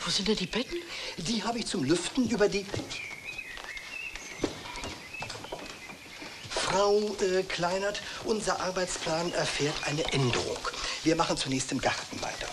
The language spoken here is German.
Wo sind denn die Betten? Die habe ich zum Lüften über die... Frau Kleinert, unser Arbeitsplan erfährt eine Änderung. Wir machen zunächst im Garten weiter.